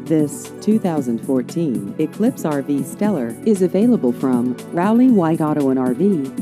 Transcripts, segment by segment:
This 2014 Eclipse RV Stellar is available from Rowley White Auto and RV.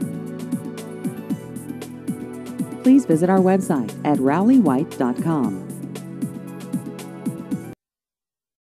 Please visit our website at rowleywhite.com.